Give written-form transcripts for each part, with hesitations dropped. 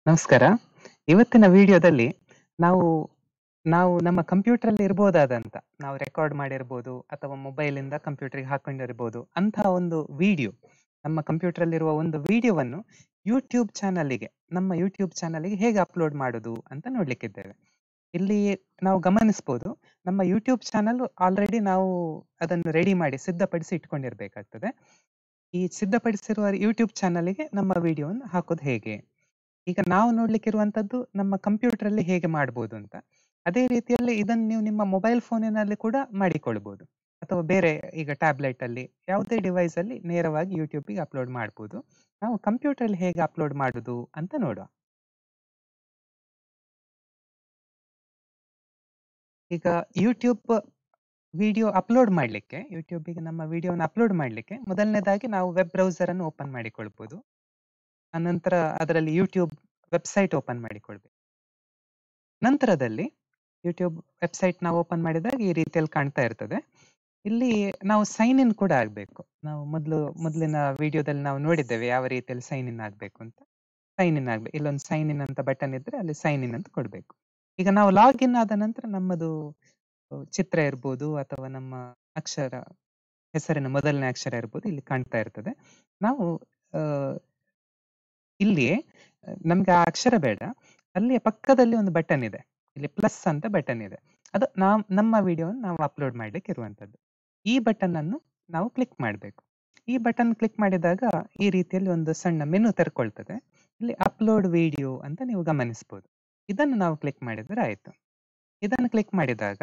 ನಮಸ್ಕಾರ. ಇವತ್ತಿನ ವಿಡಿಯೋದಲ್ಲಿ ನಾವು ನಾವು ನಮ್ಮ ಕಂಪ್ಯೂಟರಲ್ಲಿ ಇರ್ಬೋದಾದಂತ, ನಾವು ರೆಕಾರ್ಡ್ ಮಾಡಿರ್ಬೋದು ಅಥವಾ ಮೊಬೈಲಿಂದ ಕಂಪ್ಯೂಟರ್‌ಗೆ ಹಾಕೊಂಡಿರ್ಬೋದು. ಅಂತಹ ಒಂದು ವಿಡಿಯೋ, ನಮ್ಮ ಕಂಪ್ಯೂಟರಲ್ಲಿರುವ ಒಂದು ವಿಡಿಯೋವನ್ನು ಯೂಟ್ಯೂಬ್ ಚಾನಲಿಗೆ, ನಮ್ಮ ಯೂಟ್ಯೂಬ್ ಚಾನಲಿಗೆ ಹೇಗೆ ಅಪ್ಲೋಡ್ ಮಾಡುದು ಅಂತ ನೋಡ್ಲಿಕ್ಕಿದ್ದೇವೆ. ಇಲ್ಲಿ ನಾವು ಗಮನಿಸ್ಬೋದು, ನಮ್ಮ ಯೂಟ್ಯೂಬ್ ಚಾನಲ್ ಆಲ್ರೆಡಿ ನಾವು ಅದನ್ನು ರೆಡಿ ಮಾಡಿ ಸಿದ್ಧಪಡಿಸಿ ಇಟ್ಕೊಂಡಿರ್ಬೇಕಾಗ್ತದೆ. ಈ ಸಿದ್ಧಪಡಿಸಿರುವ ಯೂಟ್ಯೂಬ್ ಚಾನಲಿಗೆ ನಮ್ಮ ವಿಡಿಯೋವನ್ನು ಹಾಕೋದು ಹೇಗೆ? ಈಗ ನಾವು ನೋಡ್ಲಿಕ್ಕಿರುವಂತದ್ದು ನಮ್ಮ ಕಂಪ್ಯೂಟರಲ್ಲಿ ಹೇಗೆ ಮಾಡ್ಬೋದು ಅಂತ. ಅದೇ ರೀತಿಯಲ್ಲಿ ಇದನ್ನು ನೀವು ನಿಮ್ಮ ಮೊಬೈಲ್ ಫೋನಿನಲ್ಲಿ ಕೂಡ ಮಾಡಿಕೊಳ್ಬೋದು. ಅಥವಾ ಬೇರೆ ಈಗ ಟ್ಯಾಬ್ಲೆಟ್ ಅಲ್ಲಿ ಯಾವುದೇ ಡಿವೈಸ್ ಅಲ್ಲಿ ನೇರವಾಗಿ ಯೂಟ್ಯೂಬ್‌ಗೆ ಅಪ್ಲೋಡ್ ಮಾಡ್ಬೋದು. ನಾವು ಕಂಪ್ಯೂಟರಲ್ಲಿ ಹೇಗೆ ಅಪ್ಲೋಡ್ ಮಾಡುದು ಅಂತ ನೋಡುವ. ಈಗ ಯೂಟ್ಯೂಬ್ ವಿಡಿಯೋ ಅಪ್ಲೋಡ್ ಮಾಡ್ಲಿಕ್ಕೆ, ಯೂಟ್ಯೂಬಿಗೆ ನಮ್ಮ ವಿಡಿಯೋನ ಅಪ್ಲೋಡ್ ಮಾಡ್ಲಿಕ್ಕೆ ಮೊದಲನೇದಾಗಿ ನಾವು ವೆಬ್ ಬ್ರೌಸರ್ ಅನ್ನು ಓಪನ್ ಮಾಡಿಕೊಳ್ಬೋದು. ಅನಂತರ ಅದರಲ್ಲಿ ಯೂಟ್ಯೂಬ್ ವೆಬ್ಸೈಟ್ ಓಪನ್ ಮಾಡಿಕೊಳ್ಬೇಕು. ನಂತರದಲ್ಲಿ ಯೂಟ್ಯೂಬ್ ವೆಬ್ಸೈಟ್ ನಾವು ಓಪನ್ ಮಾಡಿದಾಗ ಈ ರೀತಿಯಲ್ಲಿ ಕಾಣ್ತಾ ಇರ್ತದೆ. ಇಲ್ಲಿ ನಾವು ಸೈನ್ ಇನ್ ಕೂಡ ಆಗ್ಬೇಕು. ನಾವು ಮೊದಲಿನ ವಿಡಿಯೋದಲ್ಲಿ ನಾವು ನೋಡಿದ್ದೇವೆ ಯಾವ ರೀತಿಯಲ್ಲಿ ಸೈನ್ ಇನ್ ಆಗ್ಬೇಕು ಅಂತ. ಸೈನ್ ಇನ್ ಆಗ್ಬೇಕು. ಇಲ್ಲೊಂದು ಸೈನ್ ಇನ್ ಅಂತ ಬಟನ್ ಇದ್ರೆ ಅಲ್ಲಿ ಸೈನ್ ಇನ್ ಅಂತ ಕೊಡ್ಬೇಕು. ಈಗ ನಾವು ಲಾಗಿನ್ ಆದ ನಂತರ ನಮ್ಮದು ಚಿತ್ರ ಇರ್ಬೋದು ಅಥವಾ ನಮ್ಮ ಅಕ್ಷರ, ಹೆಸರಿನ ಮೊದಲನೇ ಅಕ್ಷರ ಇರ್ಬೋದು ಇಲ್ಲಿ ಕಾಣ್ತಾ ಇರ್ತದೆ. ನಾವು ಆ, ಇಲ್ಲಿ ನಮ್ಗೆ ಆ ಅಕ್ಷರ ಬೇಡ. ಅಲ್ಲಿಯ ಪಕ್ಕದಲ್ಲಿ ಒಂದು ಬಟನ್ ಇದೆ. ಇಲ್ಲಿ ಪ್ಲಸ್ ಅಂತ ಬಟನ್ ಇದೆ. ಅದು ನಮ್ಮ ವಿಡಿಯೋವನ್ನು ನಾವು ಅಪ್ಲೋಡ್ ಮಾಡ್ಲಿಕ್ಕೆ ಇರುವಂತದ್ದು. ಈ ಬಟನ್ ಅನ್ನು ನಾವು ಕ್ಲಿಕ್ ಮಾಡಬೇಕು. ಈ ಬಟನ್ ಕ್ಲಿಕ್ ಮಾಡಿದಾಗ ಈ ರೀತಿಯಲ್ಲಿ ಒಂದು ಸಣ್ಣ ಮೆನು ತೆರ್ಕೊಳ್ತದೆ. ಇಲ್ಲಿ ಅಪ್ಲೋಡ್ ವಿಡಿಯೋ ಅಂತ ನೀವು ಗಮನಿಸಬಹುದು. ಇದನ್ನು ನಾವು ಕ್ಲಿಕ್ ಮಾಡಿದ್ರೆ ಆಯ್ತು. ಇದನ್ನು ಕ್ಲಿಕ್ ಮಾಡಿದಾಗ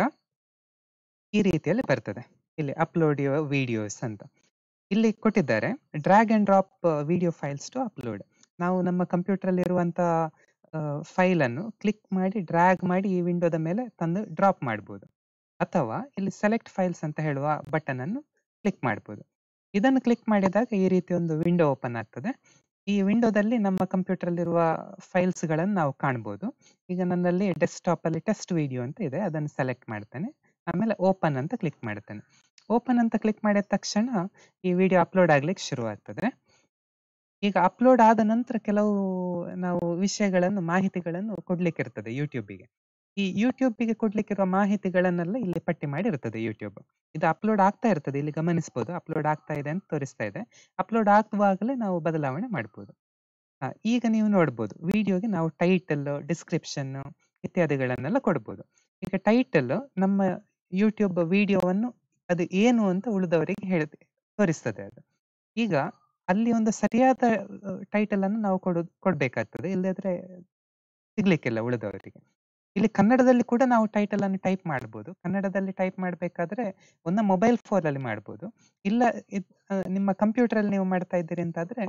ಈ ರೀತಿಯಲ್ಲಿ ಬರ್ತದೆ. ಇಲ್ಲಿ ಅಪ್ಲೋಡ್ ಯುವರ್ ವಿಡಿಯೋಸ್ ಅಂತ. ಇಲ್ಲಿ ಕೊಟ್ಟಿದ್ದಾರೆ drag and drop video files to upload. ನಾವು ನಮ್ಮ ಕಂಪ್ಯೂಟರ್ ಅಲ್ಲಿ ಇರುವಂತ ಫೈಲ್ ಅನ್ನು ಕ್ಲಿಕ್ ಮಾಡಿ ಡ್ರ್ಯಾಗ್ ಮಾಡಿ ಈ ವಿಂಡೋದ ಮೇಲೆ ತಂದು ಡ್ರಾಪ್ ಮಾಡಬಹುದು. ಅಥವಾ ಇಲ್ಲಿ ಸೆಲೆಕ್ಟ್ ಫೈಲ್ಸ್ ಅಂತ ಹೇಳುವ ಬಟನ್ ಅನ್ನು ಕ್ಲಿಕ್ ಮಾಡಬಹುದು. ಇದನ್ನು ಕ್ಲಿಕ್ ಮಾಡಿದಾಗ ಈ ರೀತಿ ಒಂದು ವಿಂಡೋ ಓಪನ್ ಆಗ್ತದೆ. ಈ ವಿಂಡೋದಲ್ಲಿ ನಮ್ಮ ಕಂಪ್ಯೂಟರ್ ಅಲ್ಲಿರುವ ಫೈಲ್ಸ್ ಗಳನ್ನು ನಾವು ಕಾಣಬಹುದು. ಈಗ ನನ್ನಲ್ಲಿ ಡೆಸ್ಕ್ಟಾಪ್ ಅಲ್ಲಿ ಟೆಸ್ಟ್ ವಿಡಿಯೋ ಅಂತ ಇದೆ, ಅದನ್ನು ಸೆಲೆಕ್ಟ್ ಮಾಡ್ತೇನೆ. ಆಮೇಲೆ ಓಪನ್ ಅಂತ ಕ್ಲಿಕ್ ಮಾಡ್ತೇನೆ. ಓಪನ್ ಅಂತ ಕ್ಲಿಕ್ ಮಾಡಿದ ತಕ್ಷಣ ಈ ವಿಡಿಯೋ ಅಪ್ಲೋಡ್ ಆಗ್ಲಿಕ್ಕೆ ಶುರು ಆಗ್ತದೆ. ಈಗ ಅಪ್ಲೋಡ್ ಆದ ನಂತರ ಕೆಲವು ನಾವು ವಿಷಯಗಳನ್ನು, ಮಾಹಿತಿಗಳನ್ನು ಕೊಡ್ಲಿಕ್ಕೆ ಇರ್ತದೆ ಯೂಟ್ಯೂಬಿಗೆ. ಈ ಯೂಟ್ಯೂಬಿಗೆ ಕೊಡ್ಲಿಕ್ಕಿರುವ ಮಾಹಿತಿಗಳನ್ನೆಲ್ಲ ಇಲ್ಲಿ ಪಟ್ಟಿ ಮಾಡಿ ಇರ್ತದೆ ಯೂಟ್ಯೂಬ್. ಇದು ಅಪ್ಲೋಡ್ ಆಗ್ತಾ ಇರ್ತದೆ, ಇಲ್ಲಿ ಗಮನಿಸಬಹುದು ಅಪ್ಲೋಡ್ ಆಗ್ತಾ ಇದೆ ಅಂತ ತೋರಿಸ್ತಾ ಇದೆ. ಅಪ್ಲೋಡ್ ಆಗುವಾಗಲೇ ನಾವು ಬದಲಾವಣೆ ಮಾಡಬಹುದು. ಈಗ ನೀವು ನೋಡ್ಬೋದು ವಿಡಿಯೋಗೆ ನಾವು ಟೈಟಲ್, ಡಿಸ್ಕ್ರಿಪ್ಷನ್ ಇತ್ಯಾದಿಗಳನ್ನೆಲ್ಲ ಕೊಡ್ಬೋದು. ಈಗ ಟೈಟಲ್ ನಮ್ಮ ಯೂಟ್ಯೂಬ್ ವಿಡಿಯೋವನ್ನು ಅದು ಏನು ಅಂತ ಉಳಿದವರಿಗೆ ತೋರಿಸ್ತದೆ ಅದು. ಈಗ ಅಲ್ಲಿ ಒಂದು ಸರಿಯಾದ ಟೈಟಲ್ ಅನ್ನು ನಾವು ಕೊಡ್ಬೇಕಾಗ್ತದೆ, ಇಲ್ಲದ್ರೆ ಸಿಗ್ಲಿಕ್ಕಿಲ್ಲ ಉಳಿದವರಿಗೆ. ಇಲ್ಲಿ ಕನ್ನಡದಲ್ಲಿ ಕೂಡ ನಾವು ಟೈಟಲ್ ಅನ್ನು ಟೈಪ್ ಮಾಡ್ಬೋದು. ಕನ್ನಡದಲ್ಲಿ ಟೈಪ್ ಮಾಡ್ಬೇಕಾದ್ರೆ ಒಂದು ಮೊಬೈಲ್ ಫೋನ್ ಅಲ್ಲಿ ಮಾಡ್ಬೋದು. ಇಲ್ಲ ನಿಮ್ಮ ಕಂಪ್ಯೂಟರ್ ಅಲ್ಲಿ ನೀವು ಮಾಡ್ತಾ ಇದ್ದೀರಿ ಅಂತಾದ್ರೆ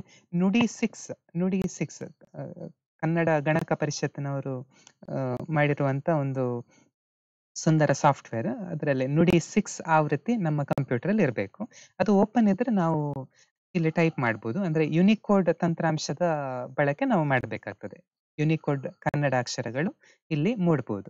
ನುಡಿ 6 ಕನ್ನಡ ಗಣಕ ಪರಿಷತ್ತಿನವರು ಮಾಡಿರುವಂತ ಒಂದು ಸುಂದರ ಸಾಫ್ಟ್ವೇರ್. ಅದರಲ್ಲಿ ನುಡಿ 6 ಆವೃತ್ತಿ ನಮ್ಮ ಕಂಪ್ಯೂಟರ್ ಅಲ್ಲಿ ಇರಬೇಕು. ಅದು ಓಪನ್ ಇದ್ರೆ ನಾವು ಇಲ್ಲಿ ಟೈಪ್ ಮಾಡ್ಬೋದು. ಅಂದ್ರೆ ಯುನಿಕೋಡ್ ತಂತ್ರಾಂಶದ ಬಳಕೆ ನಾವು ಮಾಡಬೇಕಾಗ್ತದೆ. ಯುನಿಕೋಡ್ ಕನ್ನಡ ಅಕ್ಷರಗಳು ಇಲ್ಲಿ ಮೂಡ್ಬೋದು.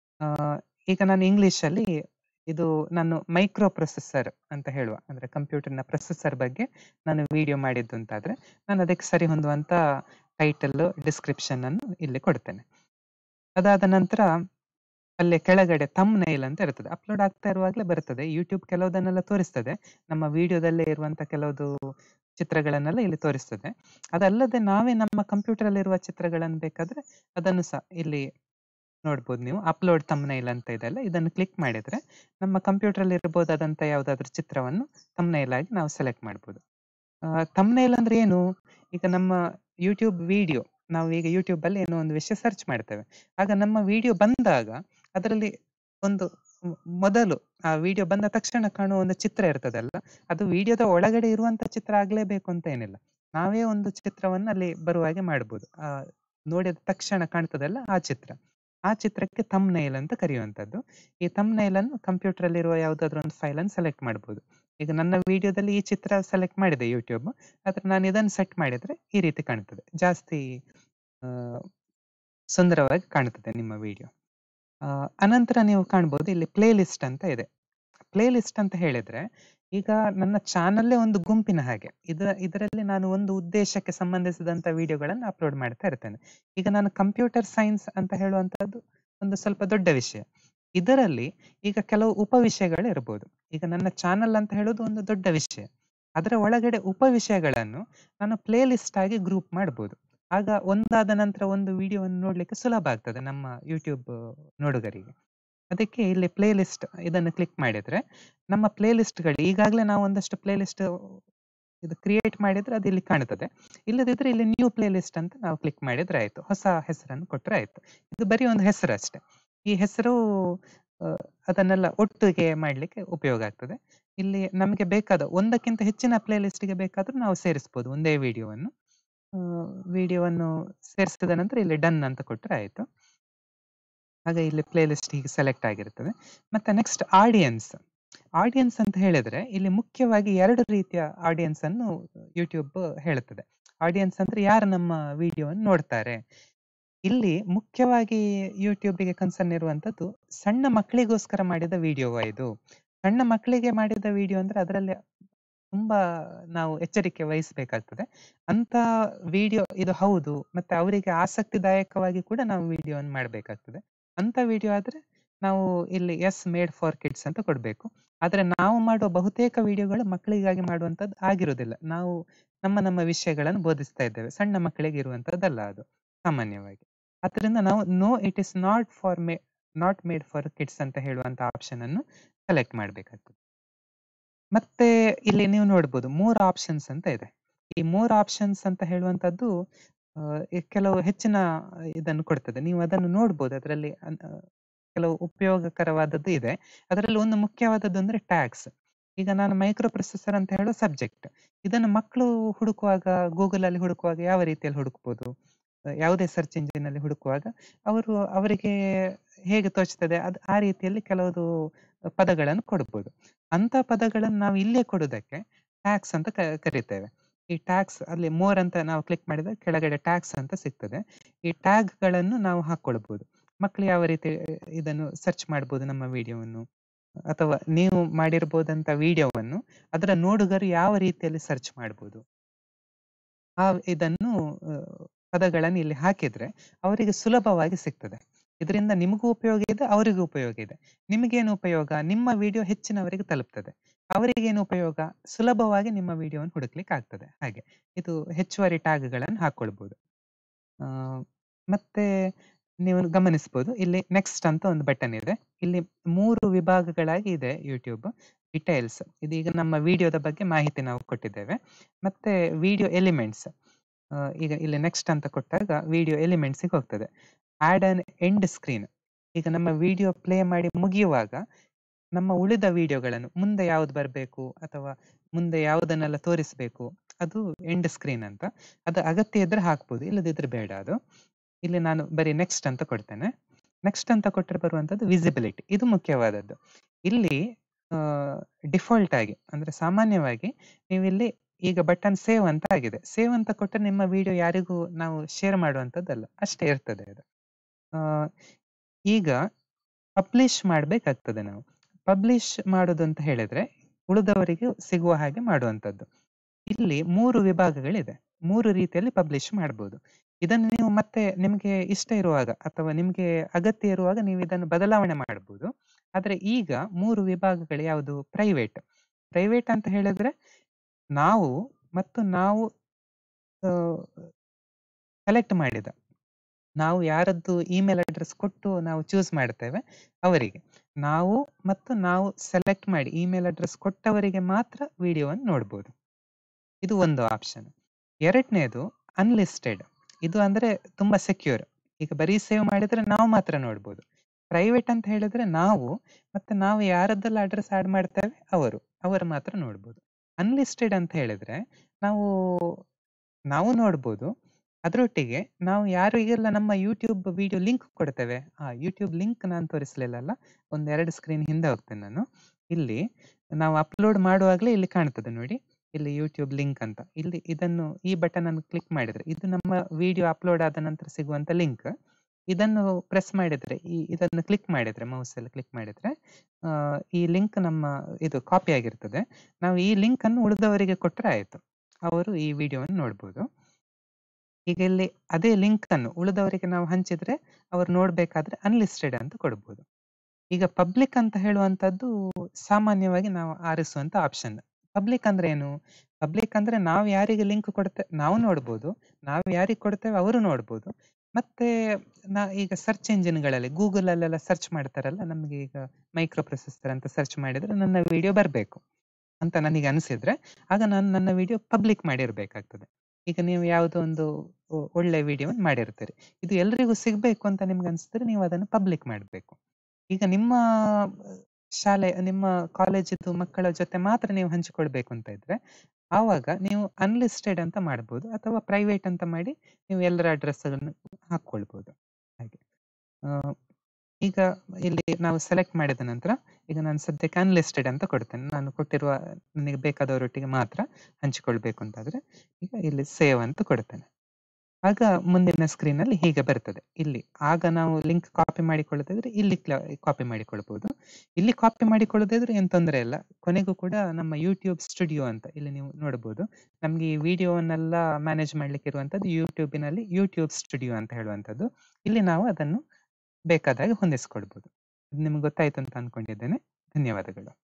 ಈಗ ನಾನು ಇಂಗ್ಲಿಷ್ ಅಲ್ಲಿ ಇದು ನಾನು ಮೈಕ್ರೋ ಪ್ರೊಸೆಸರ್ ಅಂತ ಹೇಳುವ, ಅಂದ್ರೆ ಕಂಪ್ಯೂಟರ್ನ ಪ್ರೊಸೆಸರ್ ಬಗ್ಗೆ ನಾನು ವಿಡಿಯೋ ಮಾಡಿದ್ದು ಅಂತಾದ್ರೆ ನಾನು ಅದಕ್ಕೆ ಸರಿ ಹೊಂದುವಂತ ಟೈಟಲ್, ಡಿಸ್ಕ್ರಿಪ್ಷನ್ ಅನ್ನು ಇಲ್ಲಿ ಕೊಡ್ತೇನೆ. ಅದಾದ ನಂತರ ಅಲ್ಲೇ ಕೆಳಗಡೆ ಥಂಬ್ನೈಲ್ ಅಂತ ಇರ್ತದೆ. ಅಪ್ಲೋಡ್ ಆಗ್ತಾ ಇರುವಾಗಲೇ ಬರ್ತದೆ. ಯೂಟ್ಯೂಬ್ ಕೆಲವುದನ್ನೆಲ್ಲ ತೋರಿಸ್ತದೆ. ನಮ್ಮ ವಿಡಿಯೋದಲ್ಲೇ ಇರುವಂತ ಕೆಲವುದು ಚಿತ್ರಗಳನ್ನೆಲ್ಲ ಇಲ್ಲಿ ತೋರಿಸ್ತದೆ. ಅದಲ್ಲದೆ ನಾವೇ ನಮ್ಮ ಕಂಪ್ಯೂಟರ್ ಅಲ್ಲಿ ಇರುವ ಚಿತ್ರಗಳನ್ನು ಬೇಕಾದ್ರೆ ಅದನ್ನು ಸಹ ಇಲ್ಲಿ ನೋಡ್ಬೋದು ನೀವು. ಅಪ್ಲೋಡ್ ಥಂಬ್ನೈಲ್ ಅಂತ ಇದೆಲ್ಲ, ಇದನ್ನು ಕ್ಲಿಕ್ ಮಾಡಿದ್ರೆ ನಮ್ಮ ಕಂಪ್ಯೂಟರ್ ಅಲ್ಲಿ ಇರಬಹುದಾದಂತ ಯಾವುದಾದ್ರೂ ಚಿತ್ರವನ್ನು ಥಂಬ್ನೈಲ್ ಆಗಿ ನಾವು ಸೆಲೆಕ್ಟ್ ಮಾಡ್ಬೋದು. ಥಂಬ್ನೈಲ್ ಅಂದ್ರೆ ಏನು? ಈಗ ನಮ್ಮ ಯೂಟ್ಯೂಬ್ ವಿಡಿಯೋ, ನಾವು ಈಗ ಯೂಟ್ಯೂಬ್ ಅಲ್ಲಿ ಏನೋ ಒಂದು ವಿಷಯ ಸರ್ಚ್ ಮಾಡ್ತೇವೆ. ಆಗ ನಮ್ಮ ವಿಡಿಯೋ ಬಂದಾಗ ಅದರಲ್ಲಿ ಒಂದು ಮೊದಲು ಆ ವಿಡಿಯೋ ಬಂದ ತಕ್ಷಣ ಕಾಣುವ ಒಂದು ಚಿತ್ರ ಇರ್ತದಲ್ಲ, ಅದು ವಿಡಿಯೋದ ಒಳಗಡೆ ಇರುವಂತ ಚಿತ್ರ ಆಗ್ಲೇಬೇಕು ಅಂತ ಏನಿಲ್ಲ. ನಾವೇ ಒಂದು ಚಿತ್ರವನ್ನು ಅಲ್ಲಿ ಬರುವ ಹಾಗೆ ಮಾಡ್ಬೋದು. ನೋಡಿದ ತಕ್ಷಣ ಕಾಣ್ತದಲ್ಲ ಆ ಚಿತ್ರ, ಆ ಚಿತ್ರಕ್ಕೆ ಥಂಬ್ನೈಲ್ ಅಂತ ಕರೆಯುವಂತದ್ದು. ಈ ಥಂಬ್ನೈಲ್ ಅನ್ನು ಕಂಪ್ಯೂಟರ್ ಅಲ್ಲಿ ಇರುವ ಯಾವುದಾದ್ರೂ ಒಂದು ಫೈಲ್ ಅನ್ನು ಸೆಲೆಕ್ಟ್ ಮಾಡಬಹುದು. ಈಗ ನನ್ನ ವಿಡಿಯೋದಲ್ಲಿ ಈ ಚಿತ್ರ ಸೆಲೆಕ್ಟ್ ಮಾಡಿದೆ ಯೂಟ್ಯೂಬ್, ಆದ್ರೆ ನಾನು ಇದನ್ನು ಸೆಟ್ ಮಾಡಿದ್ರೆ ಈ ರೀತಿ ಕಾಣ್ತದೆ. ಜಾಸ್ತಿ ಆ, ಸುಂದರವಾಗಿ ಕಾಣ್ತದೆ ನಿಮ್ಮ ವಿಡಿಯೋ. ಅನಂತರ ನೀವು ಕಾಣ್ಬೋದು ಇಲ್ಲಿ ಪ್ಲೇ ಲಿಸ್ಟ್ ಅಂತ ಇದೆ. ಪ್ಲೇ ಲಿಸ್ಟ್ ಅಂತ ಹೇಳಿದ್ರೆ ಈಗ ನನ್ನ ಚಾನಲ್ಲೇ ಒಂದು ಗುಂಪಿನ ಹಾಗೆ. ಇದರಲ್ಲಿ ನಾನು ಒಂದು ಉದ್ದೇಶಕ್ಕೆ ಸಂಬಂಧಿಸಿದಂತ ವಿಡಿಯೋಗಳನ್ನು ಅಪ್ಲೋಡ್ ಮಾಡ್ತಾ ಇರ್ತೇನೆ. ಈಗ ನಾನು ಕಂಪ್ಯೂಟರ್ ಸೈನ್ಸ್ ಅಂತ ಹೇಳುವಂತದ್ದು ಒಂದು ಸ್ವಲ್ಪ ದೊಡ್ಡ ವಿಷಯ. ಇದರಲ್ಲಿ ಈಗ ಕೆಲವು ಉಪವಿಷಯಗಳು ಇರ್ಬೋದು. ಈಗ ನನ್ನ ಚಾನಲ್ ಅಂತ ಹೇಳೋದು ಒಂದು ದೊಡ್ಡ ವಿಷಯ. ಅದರ ಒಳಗಡೆ ಉಪವಿಷಯಗಳನ್ನು ನಾನು ಪ್ಲೇ ಲಿಸ್ಟ್ ಆಗಿ ಗ್ರೂಪ್ ಮಾಡ್ಬೋದು. ಆಗ ಒಂದಾದ ನಂತರ ಒಂದು ವಿಡಿಯೋವನ್ನು ನೋಡ್ಲಿಕ್ಕೆ ಸುಲಭ ಆಗ್ತದೆ ನಮ್ಮ ಯೂಟ್ಯೂಬ್ ನೋಡುಗರಿಗೆ. ಅದಕ್ಕೆ ಇಲ್ಲಿ ಪ್ಲೇ ಲಿಸ್ಟ್ ಇದನ್ನು ಕ್ಲಿಕ್ ಮಾಡಿದ್ರೆ ನಮ್ಮ ಪ್ಲೇ ಲಿಸ್ಟ್‌ಗಳು ಈಗಾಗಲೇ ನಾವು ಒಂದಷ್ಟು ಪ್ಲೇ ಲಿಸ್ಟ್ ಇದು ಕ್ರಿಯೇಟ್ ಮಾಡಿದ್ರೆ ಅದು ಇಲ್ಲಿ ಕಾಣುತ್ತದೆ. ಇಲ್ಲದಿದ್ರೆ ಇಲ್ಲಿ ನ್ಯೂ ಪ್ಲೇ ಲಿಸ್ಟ್ ಅಂತ ನಾವು ಕ್ಲಿಕ್ ಮಾಡಿದ್ರೆ ಆಯ್ತು. ಹೊಸ ಹೆಸರನ್ನು ಕೊಟ್ರೆ ಆಯ್ತು. ಇದು ಬರೀ ಒಂದು ಹೆಸರಷ್ಟೇ. ಈ ಹೆಸರು ಅದನ್ನೆಲ್ಲ ಒಟ್ಟಿಗೆ ಮಾಡ್ಲಿಕ್ಕೆ ಉಪಯೋಗ ಆಗ್ತದೆ. ಇಲ್ಲಿ ನಮಗೆ ಬೇಕಾದ ಒಂದಕ್ಕಿಂತ ಹೆಚ್ಚಿನ ಪ್ಲೇ ಲಿಸ್ಟ್‌ಗೆ ಬೇಕಾದ್ರೂ ನಾವು ಸೇರಿಸ್ಬೋದು ಒಂದೇ ವಿಡಿಯೋವನ್ನು. ವಿಡಿಯೋವನ್ನು ಸೇರಿಸಿದ ನಂತರ ಇಲ್ಲಿ ಡನ್ ಅಂತ ಕೊಟ್ರೆ ಆಯ್ತು. ಆಗ ಇಲ್ಲಿ ಪ್ಲೇ ಲಿಸ್ಟ್ ಹೀಗೆ ಸೆಲೆಕ್ಟ್ ಆಗಿರ್ತದೆ. ಮತ್ತೆ ನೆಕ್ಸ್ಟ್ ಆಡಿಯನ್ಸ್. ಆಡಿಯನ್ಸ್ ಅಂತ ಹೇಳಿದ್ರೆ ಇಲ್ಲಿ ಮುಖ್ಯವಾಗಿ 2 ರೀತಿಯ ಆಡಿಯನ್ಸ್ ಅನ್ನು ಯೂಟ್ಯೂಬ್ ಹೇಳುತ್ತದೆ. ಆಡಿಯನ್ಸ್ ಅಂದ್ರೆ ಯಾರು ನಮ್ಮ ವಿಡಿಯೋವನ್ನು ನೋಡ್ತಾರೆ. ಇಲ್ಲಿ ಮುಖ್ಯವಾಗಿ ಯೂಟ್ಯೂಬಿಗೆ ಕನ್ಸರ್ನ್ ಇರುವಂತದ್ದು ಸಣ್ಣ ಮಕ್ಕಳಿಗೋಸ್ಕರ ಮಾಡಿದ ವಿಡಿಯೋವಾ ಇದು. ಸಣ್ಣ ಮಕ್ಕಳಿಗೆ ಮಾಡಿದ ವಿಡಿಯೋ ಅಂದ್ರೆ ಅದರಲ್ಲಿ ತುಂಬಾ ನಾವು ಎಚ್ಚರಿಕೆ ವಹಿಸಬೇಕಾಗ್ತದೆ. ಅಂತ ವಿಡಿಯೋ ಇದು ಹೌದು. ಮತ್ತೆ ಅವರಿಗೆ ಆಸಕ್ತಿದಾಯಕವಾಗಿ ಕೂಡ ನಾವು ವಿಡಿಯೋವನ್ನು ಮಾಡಬೇಕಾಗ್ತದೆ. ಅಂತ ವಿಡಿಯೋ ಆದ್ರೆ ನಾವು ಇಲ್ಲಿ ಎಸ್ ಮೇಡ್ ಫಾರ್ ಕಿಡ್ಸ್ ಅಂತ ಕೊಡ್ಬೇಕು. ಆದ್ರೆ ನಾವು ಮಾಡುವ ಬಹುತೇಕ ವಿಡಿಯೋಗಳು ಮಕ್ಕಳಿಗಾಗಿ ಮಾಡುವಂತದ್ದು ಆಗಿರುವುದಿಲ್ಲ. ನಾವು ನಮ್ಮ ವಿಷಯಗಳನ್ನು ಬೋಧಿಸ್ತಾ ಇದ್ದೇವೆ. ಸಣ್ಣ ಮಕ್ಕಳಿಗೆ ಇರುವಂತದ್ದಲ್ಲ ಅದು ಸಾಮಾನ್ಯವಾಗಿ. ಅದರಿಂದ ನಾವು no it is not made for kids ಅಂತ ಹೇಳುವಂತ ಆಪ್ಷನ್ ಅನ್ನು ಸೆಲೆಕ್ಟ್ ಮಾಡ್ಬೇಕಾಗ್ತದೆ. ಮತ್ತೆ ಇಲ್ಲಿ ನೀವು ನೋಡ್ಬೋದು 3 ಆಪ್ಷನ್ಸ್ ಅಂತ ಇದೆ. ಈ 3 ಆಪ್ಷನ್ಸ್ ಅಂತ ಹೇಳುವಂತದ್ದು ಕೆಲವು ಹೆಚ್ಚಿನ ಇದನ್ನು ಕೊಡ್ತದೆ. ನೀವು ಅದನ್ನು ನೋಡ್ಬೋದು. ಅದರಲ್ಲಿ ಕೆಲವು ಉಪಯೋಗಕರವಾದದ್ದು ಇದೆ. ಅದರಲ್ಲಿ ಒಂದು ಮುಖ್ಯವಾದದ್ದು ಅಂದ್ರೆ ಟ್ಯಾಗ್ಸ್. ಈಗ ನಾನು ಮೈಕ್ರೋ ಪ್ರೊಸೆಸರ್ ಅಂತ ಹೇಳೋ ಸಬ್ಜೆಕ್ಟ್. ಇದನ್ನು ಮಕ್ಕಳು ಹುಡುಕುವಾಗ ಗೂಗಲ್ ಅಲ್ಲಿ ಹುಡುಕುವಾಗ ಯಾವ ರೀತಿಯಲ್ಲಿ ಹುಡುಕ್ಬೋದು? ಯಾವುದೇ ಸರ್ಚ್ ಇಂಜಿನ್ ಅಲ್ಲಿ ಹುಡುಕುವಾಗ ಅವರಿಗೆ ಹೇಗೆ ತೋಚ್ತದೆ ಆ ರೀತಿಯಲ್ಲಿ ಕೆಲವು ಪದಗಳನ್ನು ಕೊಡ್ಬೋದು. ಅಂತ ಪದಗಳನ್ನು ನಾವು ಇಲ್ಲೇ ಕೊಡುವುದಕ್ಕೆ ಟ್ಯಾಗ್ಸ್ ಅಂತ ಕರಿತೇವೆ. ಈ ಟ್ಯಾಗ್ಸ್ ಅಲ್ಲಿ ಮೋರ್ ಅಂತ ನಾವು ಕ್ಲಿಕ್ ಮಾಡಿದ್ರೆ ಕೆಳಗಡೆ ಟ್ಯಾಗ್ಸ್ ಅಂತ ಸಿಗ್ತದೆ. ಈ ಟ್ಯಾಗ್ ಗಳನ್ನು ನಾವು ಹಾಕೊಳ್ಬಹುದು. ಮಕ್ಕಳು ಯಾವ ರೀತಿ ಇದನ್ನು ಸರ್ಚ್ ಮಾಡ್ಬೋದು ನಮ್ಮ ವಿಡಿಯೋವನ್ನು, ಅಥವಾ ನೀವು ಮಾಡಿರ್ಬೋದಂತ ವಿಡಿಯೋವನ್ನು ಅದರ ನೋಡುಗರು ಯಾವ ರೀತಿಯಲ್ಲಿ ಸರ್ಚ್ ಮಾಡ್ಬೋದು, ಇದನ್ನು ಪದಗಳನ್ನು ಇಲ್ಲಿ ಹಾಕಿದ್ರೆ ಅವರಿಗೆ ಸುಲಭವಾಗಿ ಸಿಗ್ತದೆ. ಇದರಿಂದ ನಿಮಗೂ ಉಪಯೋಗ ಇದೆ, ಅವರಿಗೂ ಉಪಯೋಗ ಇದೆ. ನಿಮಗೇನು ಉಪಯೋಗ? ನಿಮ್ಮ ವಿಡಿಯೋ ಹೆಚ್ಚಿನವರಿಗೆ ತಲುಪ್ತದೆ. ಅವರಿಗೇನು ಉಪಯೋಗ? ಸುಲಭವಾಗಿ ನಿಮ್ಮ ವಿಡಿಯೋವನ್ನು ಹುಡುಕ್ಲಿಕ್ಕೆ ಆಗ್ತದೆ. ಹಾಗೆ ಇದು ಹೆಚ್ಚುವರಿ ಟ್ಯಾಗ್ಗಳನ್ನು ಹಾಕೊಳ್ಬಹುದು. ಮತ್ತೆ ನೀವು ಗಮನಿಸಬಹುದು ಇಲ್ಲಿ ನೆಕ್ಸ್ಟ್ ಅಂತ ಒಂದು ಬಟನ್ ಇದೆ. ಇಲ್ಲಿ 3 ವಿಭಾಗಗಳಾಗಿ ಇದೆ ಯೂಟ್ಯೂಬ್. ಡಿಟೇಲ್ಸ್, ಇದೀಗ ನಮ್ಮ ವಿಡಿಯೋದ ಬಗ್ಗೆ ಮಾಹಿತಿ ನಾವು ಕೊಟ್ಟಿದ್ದೇವೆ. ಮತ್ತೆ ವಿಡಿಯೋ ಎಲಿಮೆಂಟ್ಸ್, ಈಗ ಇಲ್ಲಿ ನೆಕ್ಸ್ಟ್ ಅಂತ ಕೊಟ್ಟಾಗ ವಿಡಿಯೋ ಎಲಿಮೆಂಟ್ಸ್ಗೆ ಹೋಗ್ತದೆ. ಆಡ್ ಅನ್ ಎಂಡ್ ಸ್ಕ್ರೀನ್, ಈಗ ನಮ್ಮ ವಿಡಿಯೋ ಪ್ಲೇ ಮಾಡಿ ಮುಗಿಯುವಾಗ ನಮ್ಮ ಉಳಿದ ವಿಡಿಯೋಗಳನ್ನು ಮುಂದೆ ಯಾವ್ದು ಬರಬೇಕು ಅಥವಾ ಮುಂದೆ ಯಾವುದನ್ನೆಲ್ಲ ತೋರಿಸ್ಬೇಕು, ಅದು ಎಂಡ್ ಸ್ಕ್ರೀನ್ ಅಂತ. ಅದು ಅಗತ್ಯ ಇದ್ರೆ ಹಾಕ್ಬೋದು, ಇಲ್ಲದಿದ್ರೆ ಬೇಡ ಅದು. ಇಲ್ಲಿ ನಾನು ಬರೀ ನೆಕ್ಸ್ಟ್ ಅಂತ ಕೊಡ್ತೇನೆ. ನೆಕ್ಸ್ಟ್ ಅಂತ ಕೊಟ್ಟರೆ ಬರುವಂತದ್ದು ವಿಸಿಬಿಲಿಟಿ. ಇದು ಮುಖ್ಯವಾದದ್ದು. ಇಲ್ಲಿ ಡಿಫಾಲ್ಟ್ ಆಗಿ ಅಂದ್ರೆ ಸಾಮಾನ್ಯವಾಗಿ ನೀವು ಇಲ್ಲಿ ಈಗ ಬಟನ್ ಸೇವ್ ಅಂತ ಆಗಿದೆ. ಸೇವ್ ಅಂತ ಕೊಟ್ಟರೆ ನಿಮ್ಮ ವಿಡಿಯೋ ಯಾರಿಗೂ ನಾವು ಶೇರ್ ಮಾಡುವಂತದ್ದಲ್ಲ, ಅಷ್ಟೇ ಇರ್ತದೆ ಅದು. ಈಗ ಪಬ್ಲಿಷ್ ಮಾಡ್ಬೇಕಾಗ್ತದೆ ನಾವು. ಪಬ್ಲಿಷ್ ಮಾಡೋದು ಅಂತ ಹೇಳಿದ್ರೆ ಉಳಿದವರಿಗೆ ಸಿಗುವ ಹಾಗೆ ಮಾಡುವಂತದ್ದು. ಇಲ್ಲಿ 3 ವಿಭಾಗಗಳಿದೆ. 3 ರೀತಿಯಲ್ಲಿ ಪಬ್ಲಿಷ್ ಮಾಡ್ಬೋದು. ಇದನ್ನು ನೀವು ಮತ್ತೆ ನಿಮ್ಗೆ ಇಷ್ಟ ಇರುವಾಗ ಅಥವಾ ನಿಮ್ಗೆ ಅಗತ್ಯ ಇರುವಾಗ ನೀವು ಇದನ್ನು ಬದಲಾವಣೆ ಮಾಡಬಹುದು. ಆದ್ರೆ ಈಗ 3 ವಿಭಾಗಗಳು ಯಾವುದು? ಪ್ರೈವೇಟ್. ಪ್ರೈವೇಟ್ ಅಂತ ಹೇಳಿದ್ರೆ ನಾವು ಸೆಲೆಕ್ಟ್ ಮಾಡಿದ, ನಾವು ಯಾರದ್ದು ಇಮೇಲ್ ಅಡ್ರೆಸ್ ಕೊಟ್ಟು ನಾವು ಚೂಸ್ ಮಾಡ್ತೇವೆ ಅವರಿಗೆ, ನಾವು ಸೆಲೆಕ್ಟ್ ಮಾಡಿ ಇಮೇಲ್ ಅಡ್ರೆಸ್ ಕೊಟ್ಟವರಿಗೆ ಮಾತ್ರ ವಿಡಿಯೋವನ್ನು ನೋಡ್ಬೋದು. ಇದು ಒಂದು ಆಪ್ಷನ್. ಎರಡನೇದು ಅನ್ಲಿಸ್ಟೆಡ್. ಇದು ಅಂದ್ರೆ ತುಂಬಾ ಸೆಕ್ಯೂರ್. ಈಗ ಬರೀ ಸೇವ್ ಮಾಡಿದ್ರೆ ನಾವು ಮಾತ್ರ ನೋಡ್ಬೋದು. ಪ್ರೈವೇಟ್ ಅಂತ ಹೇಳಿದ್ರೆ ನಾವು ಯಾರದ್ದೆಲ್ಲ ಅಡ್ರೆಸ್ ಆಡ್ ಮಾಡ್ತೇವೆ ಅವರು ಮಾತ್ರ ನೋಡ್ಬೋದು. ಅನ್ಲಿಸ್ಟೆಡ್ ಅಂತ ಹೇಳಿದ್ರೆ ನಾವು ನೋಡ್ಬೋದು. ಅದರೊಟ್ಟಿಗೆ ನಾವು ಯಾರಿಗೆಲ್ಲ ನಮ್ಮ ಯೂಟ್ಯೂಬ್ ವಿಡಿಯೋ ಲಿಂಕ್ ಕೊಡ್ತೇವೆ, ಯೂಟ್ಯೂಬ್ ಲಿಂಕ್ ನಾನು ತೋರಿಸ್ಲಿಲ್ಲಲ್ಲ, 1-2 ಸ್ಕ್ರೀನ್ ಹಿಂದೆ ಹೋಗ್ತೇನೆ ನಾನು. ಇಲ್ಲಿ ನಾವು ಅಪ್ಲೋಡ್ ಮಾಡುವಾಗಲೇ ಇಲ್ಲಿ ಕಾಣ್ತದೆ ನೋಡಿ, ಇಲ್ಲಿ ಯೂಟ್ಯೂಬ್ ಲಿಂಕ್ ಅಂತ. ಇಲ್ಲಿ ಈ ಬಟನ್ ಅನ್ನು ಕ್ಲಿಕ್ ಮಾಡಿದ್ರೆ ಇದು ನಮ್ಮ ವಿಡಿಯೋ ಅಪ್ಲೋಡ್ ಆದ ನಂತರ ಸಿಗುವಂತ ಲಿಂಕ್. ಇದನ್ನು ಪ್ರೆಸ್ ಮಾಡಿದ್ರೆ ಇದನ್ನು ಕ್ಲಿಕ್ ಮಾಡಿದ್ರೆ ಮೌಸ್ ಅಲ್ಲಿ ಕ್ಲಿಕ್ ಮಾಡಿದ್ರೆ ಈ ಲಿಂಕ್ ನಮ್ಮ ಇದು ಕಾಪಿ ಆಗಿರ್ತದೆ. ನಾವು ಈ ಲಿಂಕ್ ಅನ್ನು ಉಳಿದವರಿಗೆ ಕೊಟ್ರೆ ಆಯ್ತು, ಅವರು ಈ ವಿಡಿಯೋವನ್ನು ನೋಡ್ಬೋದು. ಈಗ ಇಲ್ಲಿ ಅದೇ ಲಿಂಕ್ ಅನ್ನು ಉಳಿದವರಿಗೆ ನಾವು ಹಂಚಿದ್ರೆ ಅವ್ರು ನೋಡ್ಬೇಕಾದ್ರೆ ಅನ್ಲಿಸ್ಟೆಡ್ ಅಂತ ಕೊಡ್ಬೋದು. ಈಗ ಪಬ್ಲಿಕ್ ಅಂತ ಹೇಳುವಂತದ್ದು ಸಾಮಾನ್ಯವಾಗಿ ನಾವು ಆರಿಸುವಂತ ಆಪ್ಷನ್. ಪಬ್ಲಿಕ್ ಅಂದ್ರೆ ಏನು? ಪಬ್ಲಿಕ್ ಅಂದ್ರೆ ನಾವು ಯಾರಿಗೆ ಲಿಂಕ್ ಕೊಡ್ತೇವೆ ನಾವು ನೋಡ್ಬೋದು, ನಾವು ಯಾರಿಗೆ ಕೊಡ್ತೇವೆ ಅವರು ನೋಡ್ಬೋದು. ಮತ್ತೆ ಈಗ ಸರ್ಚ್ ಇಂಜಿನ್ಗಳಲ್ಲಿ ಗೂಗಲ್ ಅಲ್ಲೆಲ್ಲ ಸರ್ಚ್ ಮಾಡ್ತಾರಲ್ಲ, ನಮ್ಗೆ ಈಗ ಮೈಕ್ರೋ ಪ್ರೊಸೆಸರ್ ಅಂತ ಸರ್ಚ್ ಮಾಡಿದ್ರೆ ನನ್ನ ವಿಡಿಯೋ ಬರ್ಬೇಕು ಅಂತ ನನಗೆ ಅನಿಸಿದ್ರೆ ಆಗ ನಾನು ನನ್ನ ವಿಡಿಯೋ ಪಬ್ಲಿಕ್ ಮಾಡಿರ್ಬೇಕಾಗ್ತದೆ. ಈಗ ನೀವು ಯಾವುದೋ ಒಂದು ಒಳ್ಳೆ ವಿಡಿಯೋ ಮಾಡಿರ್ತೀರಿ, ಇದು ಎಲ್ರಿಗೂ ಸಿಗ್ಬೇಕು ಅಂತ ನಿಮ್ಗೆ ಅನ್ಸಿದ್ರೆ ನೀವು ಅದನ್ನು ಪಬ್ಲಿಕ್ ಮಾಡ್ಬೇಕು. ಈಗ ನಿಮ್ಮ ಶಾಲೆ ನಿಮ್ಮ ಕಾಲೇಜಿದ್ದು ಮಕ್ಕಳ ಜೊತೆ ಮಾತ್ರ ನೀವು ಹಂಚಿಕೊಳ್ಬೇಕು ಅಂತ ಇದ್ರೆ ಆವಾಗ ನೀವು ಅನ್ಲಿಸ್ಟೆಡ್ ಅಂತ ಮಾಡ್ಬೋದು, ಅಥವಾ ಪ್ರೈವೇಟ್ ಅಂತ ಮಾಡಿ ನೀವು ಎಲ್ಲರ ಅಡ್ರೆಸ್ ಅನ್ನು ಹಾಕೊಳ್ಬೋದು. ಹಾಗೆ ಈಗ ಇಲ್ಲಿ ನಾವು ಸೆಲೆಕ್ಟ್ ಮಾಡಿದ ನಂತರ ಈಗ ನಾನು ಸದ್ಯಕ್ಕೆ ಅನ್ಲಿಸ್ಟೆಡ್ ಅಂತ ಕೊಡ್ತೇನೆ. ನಾನು ಕೊಟ್ಟಿರುವ ನನಗೆ ಬೇಕಾದವರೊಟ್ಟಿಗೆ ಮಾತ್ರ ಹಂಚಿಕೊಳ್ಬೇಕು ಅಂತಾದ್ರೆ ಈಗ ಇಲ್ಲಿ ಸೇವ್ ಅಂತ ಕೊಡ್ತೇನೆ. ಆಗ ಮುಂದಿನ ಸ್ಕ್ರೀನ್ ಅಲ್ಲಿ ಹೀಗೆ ಬರ್ತದೆ. ಇಲ್ಲಿ ಆಗ ನಾವು ಲಿಂಕ್ ಕಾಪಿ ಮಾಡಿಕೊಳ್ಳದಿದ್ರೆ ಇಲ್ಲಿ ಕಾಪಿ ಮಾಡಿಕೊಳ್ಬಹುದು. ಇಲ್ಲಿ ಕಾಪಿ ಮಾಡಿಕೊಳ್ಳದಿದ್ರೆ ಏನ್ ತೊಂದರೆ ಇಲ್ಲ. ಕೊನೆಗೂ ಕೂಡ ನಮ್ಮ ಯೂಟ್ಯೂಬ್ ಸ್ಟುಡಿಯೋ ಅಂತ ಇಲ್ಲಿ ನೀವು ನೋಡಬಹುದು. ನಮ್ಗೆ ಈ ವಿಡಿಯೋವನ್ನೆಲ್ಲ ಮ್ಯಾನೇಜ್ ಮಾಡ್ಲಿಕ್ಕೆ ಇರುವಂತದ್ದು ಯೂಟ್ಯೂಬಿನಲ್ಲಿ ಯೂಟ್ಯೂಬ್ ಸ್ಟುಡಿಯೋ ಅಂತ ಹೇಳುವಂತದ್ದು. ಇಲ್ಲಿ ನಾವು ಅದನ್ನು ಬೇಕಾದಾಗ ಹೊಂದಿಸ್ಕೊಳ್ಬಹುದು. ನಿಮ್ಗೆ ಗೊತ್ತಾಯ್ತು ಅಂತ ಅನ್ಕೊಂಡಿದ್ದೇನೆ. ಧನ್ಯವಾದಗಳು.